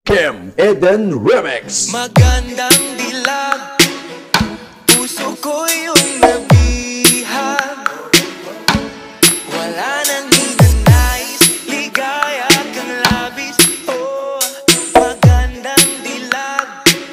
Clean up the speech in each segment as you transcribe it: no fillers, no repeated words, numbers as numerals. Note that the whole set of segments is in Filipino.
Kim Eden Remix. Magandang dilag, puso ko yung nabihag. Wala nang hinanais, ligaya kang labis. Oh, magandang dilag.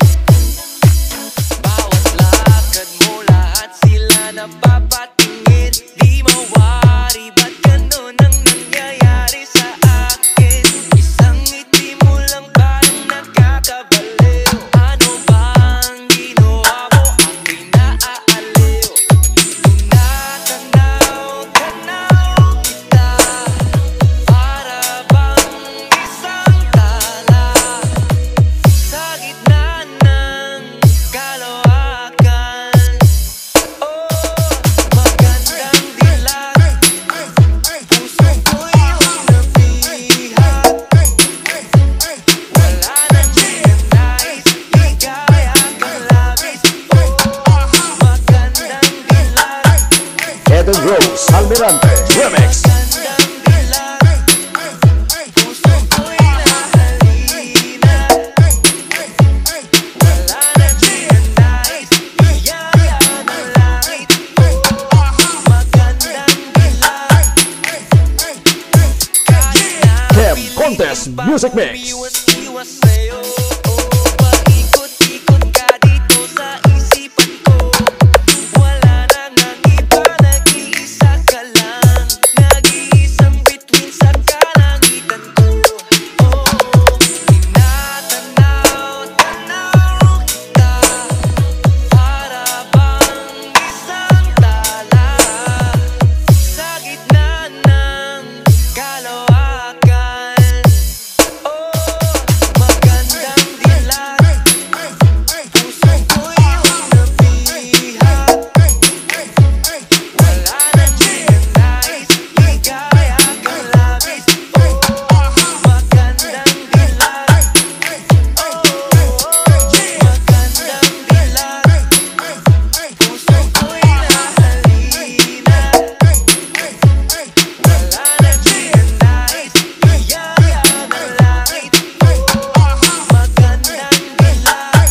Bawat lakad mo, lahat sila napapatingin. Di mawari, ba't ganun ang nangyayari sa akin? Isang ngiti mo lang parang nakakabaliw. Ano bang ginawa mo? Ako'y naaaliw. Tinatanaw-tanaw kita, para bang isang tala sa gitna ng kalawakan. Oh, magandang dilag, puso ko'y yung nabihag. Wala nang hinanais, ligaya kang labis. Oh, magandang dilag, Eden Rose Almirante Remix. magandang dilag, puso ko'y nahalina. Wala nang hinanais, ligaya ng langit. Oh, magandang dilag, kahit na Kim Contest Music Mix. umiwas-iwas sa'yo. Oh, paikot-ikot ka dito sa isipan ko. Wala nang ang iba, nag-iisa ka lang. Nag-iisang bituin sa kalangitan ko. Oh, tinatanaw-tanaw kita, para bang isang tala sa gitna ng kalawakan. Oh, magandang dilag, puso ko'y yung nabihag. Wala nang hinanais, ligaya kang labis. Oh, magandang dilag. Oh, magandang dilag, puso ko'y nahalina. Wala nang hinanais, ligaya ng langit. Oh, magandang dilag.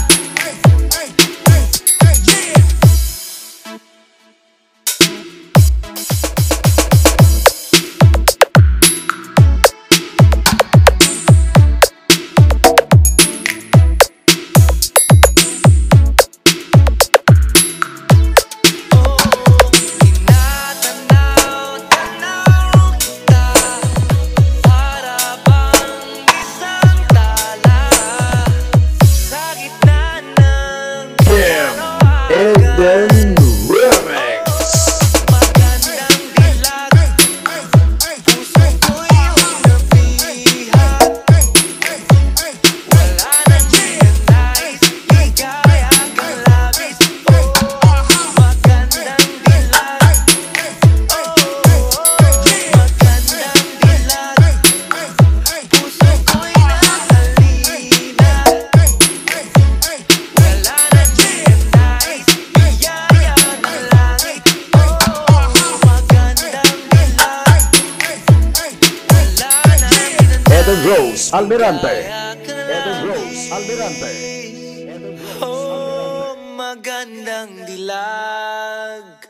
Oh, tinatanaw-tanaw kita, para bang isang tala sa gitna ng Kim kalawakan. Eden Remix. Magandang dilag, puso ko'y yung nabihag. Wala nang hinanais, ligaya kang labis. Oh, magandang dilag. Oh, magandang dilag, puso ko'y nahalina. Wala nang hinanais, ligaya ng langit. Oh, magandang dilag. Wala nang hinanais, Eden Rose Almirante. ligaya kang Eden Rose Almirante. langit. Oh, magandang dilag.